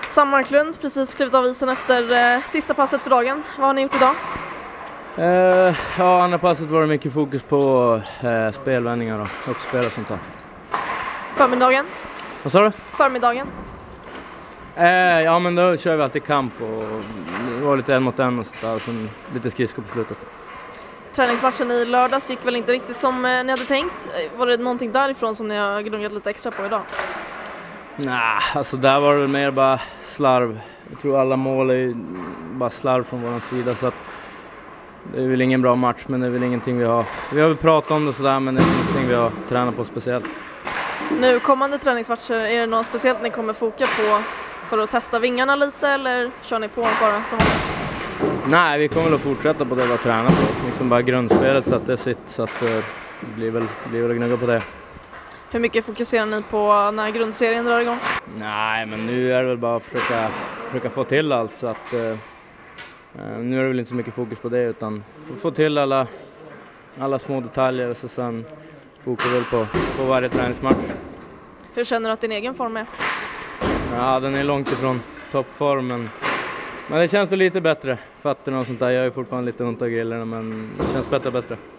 Sam Marklund, precis klivit av isen efter sista passet för dagen. Vad har ni gjort idag? Ja, andra passet var det mycket fokus på spelvändningar och uppspel och sånt där. Förmiddagen? Vad sa du? Förmiddagen? Ja, men då kör vi alltid kamp och det var lite en mot en och sånt där, och sen lite skridskor på slutet. Träningsmatchen i lördags gick väl inte riktigt som ni hade tänkt. Var det någonting därifrån som ni har gnuggat lite extra på idag? Nej, alltså där var det mer bara slarv. Jag tror alla mål är bara slarv från vår sida, så att det är väl ingen bra match, men det är väl ingenting vi har väl pratat om det sådär, men det är ingenting vi har tränat på speciellt. Nu kommande träningsmatcher, är det något speciellt ni kommer foka på för att testa vingarna lite, eller kör ni på bara som vanligt? Nej, vi kommer att fortsätta på det vi har tränat på. Liksom bara grundspelet så att det sitter, så att det blir väl att gnugga på det. Hur mycket fokuserar ni på när grundserien drar igång? Nej, men nu är det väl bara att försöka få till allt, så att nu är det väl inte så mycket fokus på det, utan få till alla små detaljer, och så sen fokus väl på varje träningsmatch. Hur känner du att din egen form är? Ja, den är långt ifrån toppformen. Men det känns lite bättre. Fötterna och sånt där. Jag är fortfarande lite ont av grillerna, men det känns bättre.